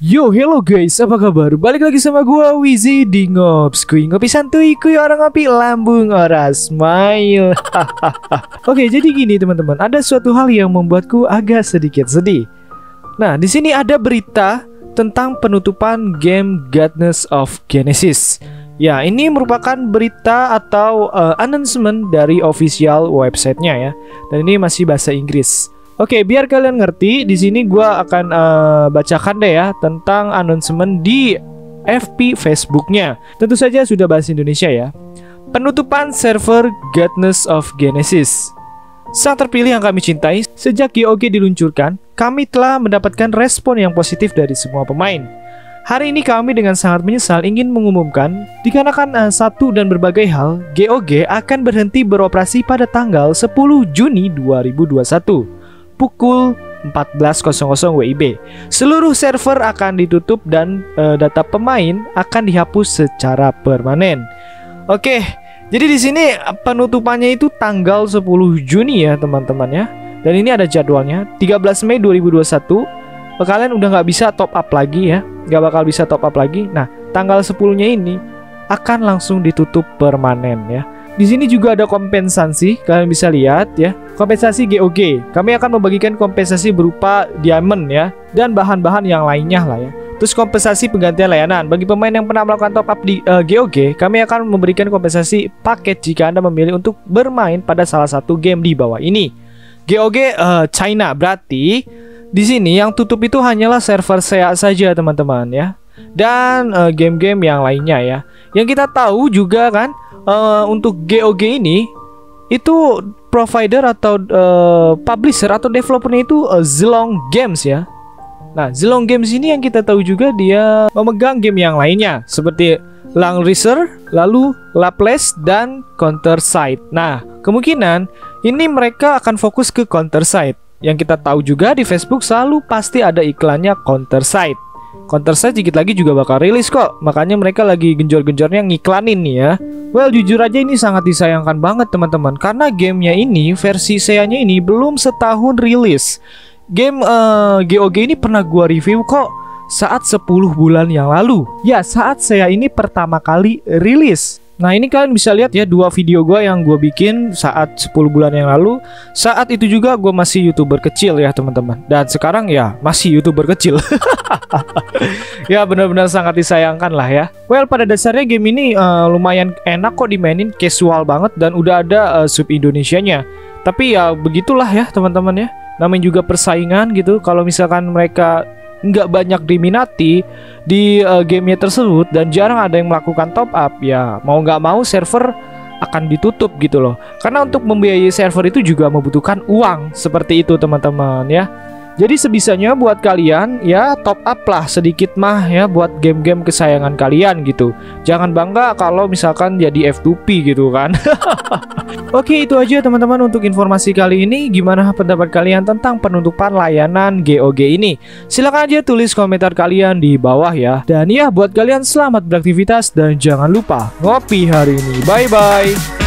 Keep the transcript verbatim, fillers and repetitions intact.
Yo, hello guys, apa kabar? Balik lagi sama gua Wizy di Ngops. Kui ngopi santuy, kui orang ngopi lambung ora smile. Oke, jadi gini teman-teman, ada suatu hal yang membuatku agak sedikit sedih. Nah, di sini ada berita tentang penutupan game Goddess of Genesis. Ya, ini merupakan berita atau uh, announcement dari official websitenya ya. Dan ini masih bahasa Inggris. Oke, biar kalian ngerti, di sini gua akan uh, bacakan deh ya tentang announcement di F B Facebooknya. Tentu saja sudah bahasa Indonesia ya. Penutupan server Goddess of Genesis. Sang terpilih yang kami cintai, sejak G O G diluncurkan, kami telah mendapatkan respon yang positif dari semua pemain. Hari ini kami dengan sangat menyesal ingin mengumumkan, dikarenakan uh, satu dan berbagai hal, G O G akan berhenti beroperasi pada tanggal sepuluh Juni dua ribu dua puluh satu. Pukul empat belas W I B. Seluruh server akan ditutup dan e, data pemain akan dihapus secara permanen. Oke, jadi di sini penutupannya itu tanggal sepuluh Juni ya teman-teman ya. Dan ini ada jadwalnya tiga belas Mei dua ribu dua puluh satu. Kalian udah nggak bisa top up lagi ya, nggak bakal bisa top up lagi. Nah, tanggal sepuluh-nya ini akan langsung ditutup permanen ya. Di sini juga ada kompensasi, kalian bisa lihat ya. Kompensasi G O G. Kami akan membagikan kompensasi berupa diamond ya dan bahan-bahan yang lainnya lah ya. Terus kompensasi penggantian layanan bagi pemain yang pernah melakukan top up di uh, G O G. Kami akan memberikan kompensasi paket jika Anda memilih untuk bermain pada salah satu game di bawah ini. G O G uh, China, berarti di sini yang tutup itu hanyalah server S E A saja teman-teman ya. Dan uh, game-game yang lainnya ya. Yang kita tahu juga kan uh, untuk G O G ini itu provider atau uh, publisher atau developernya itu uh, Zilong Games ya. Nah, Zilong Games ini yang kita tahu juga dia memegang game yang lainnya seperti Langrisser, lalu Laples dan Counterside. Nah, kemungkinan ini mereka akan fokus ke Counterside. Yang kita tahu juga di Facebook selalu pasti ada iklannya Counterside. Counterside sedikit lagi juga bakal rilis kok. Makanya mereka lagi genjor-genjornya ngiklanin nih ya. Well, jujur aja ini sangat disayangkan banget teman-teman, karena gamenya ini, versi S E A-nya ini belum setahun rilis. Game uh, G O G ini pernah gua review kok saat sepuluh bulan yang lalu. Ya, saat S E A ini pertama kali rilis. Nah, ini kalian bisa lihat ya dua video gua yang gua bikin saat sepuluh bulan yang lalu. Saat itu juga gua masih YouTuber kecil ya teman-teman. Dan sekarang ya masih YouTuber kecil. Ya, benar-benar sangat disayangkan lah ya. Well, pada dasarnya game ini uh, lumayan enak kok dimainin, casual banget dan udah ada uh, sub Indonesianya. Tapi ya begitulah ya teman-teman ya. Namanya juga persaingan gitu. Kalau misalkan mereka nggak banyak diminati di uh, gamenya tersebut dan jarang ada yang melakukan top up, ya mau nggak mau server akan ditutup gitu loh. Karena untuk membiayai server itu juga membutuhkan uang seperti itu teman-teman ya. Jadi sebisanya buat kalian ya top up lah sedikit mah ya buat game-game kesayangan kalian gitu. Jangan bangga kalau misalkan jadi F two P gitu kan. Oke, itu aja teman-teman untuk informasi kali ini. Gimana pendapat kalian tentang penutupan layanan G O G ini? Silahkan aja tulis komentar kalian di bawah ya. Dan ya buat kalian selamat beraktivitas dan jangan lupa ngopi hari ini. Bye bye.